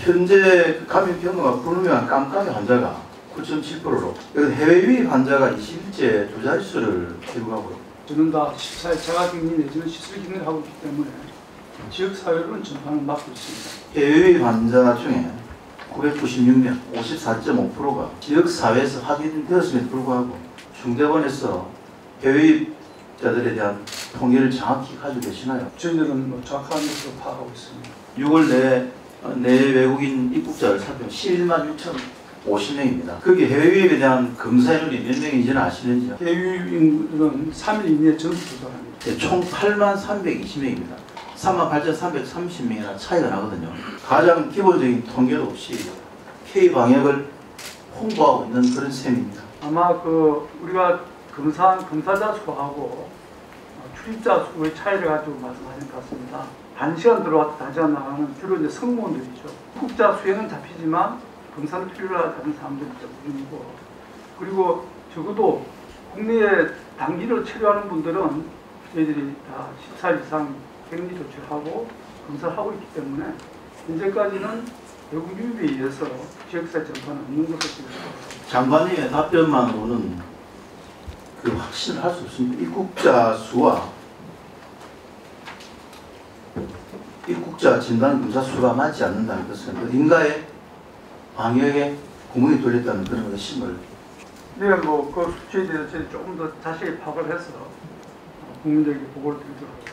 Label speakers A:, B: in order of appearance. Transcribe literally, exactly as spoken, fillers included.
A: 현재 감염 경로가 불분명한 깜깜이 환자가 구 점 칠 퍼센트로 해외 유입 환자가 이십일째 두 자릿수를 기록하고
B: 저는 다 시사의 자가격리 내지는 시설격리를 하고 있기 때문에 지역사회로는 전파를 막고 있습니다.
A: 해외 유입 환자 중에 구백구십육 명, 오십사 점 오 퍼센트가 지역사회에서 확인되었음에도 불구하고 중대본에서 해외 유입자들에 대한 통계를 정확히 가지고 계시나요?
B: 저희들은 뭐 정확한 것으로 파악하고 있습니다.
A: 유월 내, 내 외국인 입국자를 살펴보면 십일만 육천오십 명입니다. 거기 해외 유입에 대한 검사인원이 몇 명인지는 아시는지요?
B: 해외 유입인들은 삼 일 이내에 전부 조사합니다.
A: 네, 총 팔만 삼백이십 명입니다. 삼만 팔천삼백삼십 명이나 차이가 나거든요. 가장 기본적인 통계도 없이 K-방역을 홍보하고 있는 그런 셈입니다.
B: 아마 그 우리가 검사한 검사자 수하고 출입자 수의 차이를 가지고 말씀하신 것 같습니다. 단시간 들어왔다 단시간 나가는 주로 이제 승무원들이죠. 입국자 수에는 잡히지만 검사를 필요로 하는 사람들이 대부분이고, 그리고 적어도 국내에 단기를 체류하는 분들은 저희들이 다 십사 일 이상 격리 조치를 하고 검사를 하고 있기 때문에 현재까지는 외국 유입에 의해서 지역사회 전파는 없는 것으로 보입니다.
A: 장관님의 답변만으로는 그 확신을 할 수 없습니다. 입국자 수와 입국자 진단 검사 수가 맞지 않는다는 것은 어딘가에 방역에 구멍이 뚫렸다는 그런 의심을.
B: 네, 뭐 그 수치에 대해서 조금 더 자세히 파악을 해서 국민들에게 보고를 드리도록 하겠습니다.